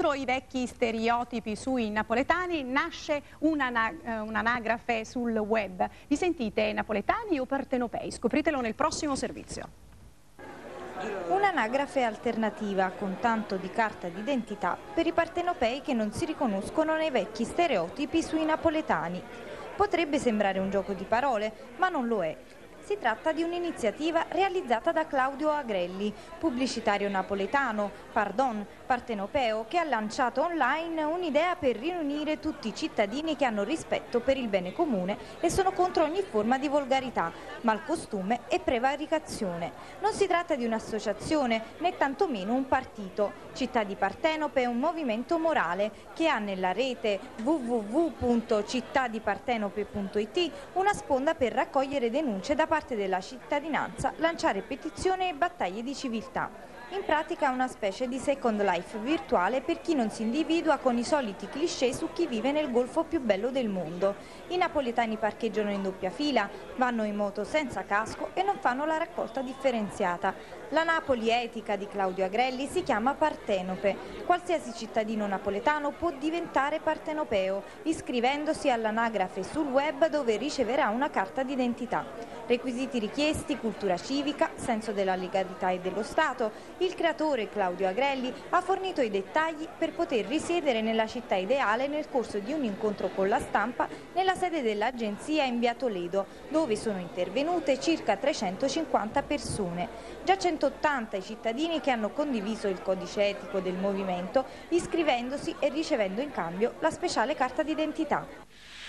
Contro i vecchi stereotipi sui napoletani nasce un'anagrafe sul web. Vi sentite napoletani o partenopei? Scopritelo nel prossimo servizio. Un'anagrafe alternativa con tanto di carta d'identità per i partenopei che non si riconoscono nei vecchi stereotipi sui napoletani. Potrebbe sembrare un gioco di parole, ma non lo è. Si tratta di un'iniziativa realizzata da Claudio Agrelli, pubblicitario napoletano, partenopeo, che ha lanciato online un'idea per riunire tutti i cittadini che hanno rispetto per il bene comune e sono contro ogni forma di volgarità, malcostume e prevaricazione. Non si tratta di un'associazione né tantomeno un partito. Città di Partenope è un movimento morale che ha nella rete www.cittadipartenope.it una sponda per raccogliere denunce da parte della cittadinanza, lanciare petizioni e battaglie di civiltà. In pratica una specie di Second Life virtuale per chi non si individua con i soliti cliché su chi vive nel golfo più bello del mondo. I napoletani parcheggiano in doppia fila, vanno in moto senza casco e non fanno la raccolta differenziata. La Napoli etica di Claudio Agrelli si chiama Partenope. Qualsiasi cittadino napoletano può diventare partenopeo, iscrivendosi all'anagrafe sul web dove riceverà una carta d'identità. Requisiti richiesti, cultura civica, senso della legalità e dello Stato. Il creatore Claudio Agrelli ha fornito i dettagli per poter risiedere nella città ideale nel corso di un incontro con la stampa nella sede dell'agenzia in via Toledo, dove sono intervenute circa 350 persone. Già 180 i cittadini che hanno condiviso il codice etico del movimento, iscrivendosi e ricevendo in cambio la speciale carta d'identità.